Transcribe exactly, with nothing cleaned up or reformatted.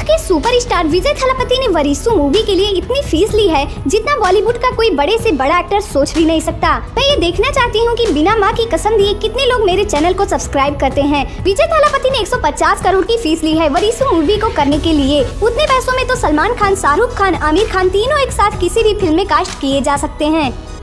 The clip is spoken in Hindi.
के सुपरस्टार विजय थालापति ने वरिसु मूवी के लिए इतनी फीस ली है जितना बॉलीवुड का कोई बड़े से बड़ा एक्टर सोच भी नहीं सकता। मैं ये देखना चाहती हूँ कि बिना माँ की कसम दिए कितने लोग मेरे चैनल को सब्सक्राइब करते हैं। विजय थालापति ने एक सौ पचास करोड़ की फीस ली है वरिसु मूवी को करने के लिए। उतने पैसों में तो सलमान खान, शाहरुख खान, आमिर खान तीनों एक साथ किसी भी फिल्म में कास्ट किए जा सकते हैं।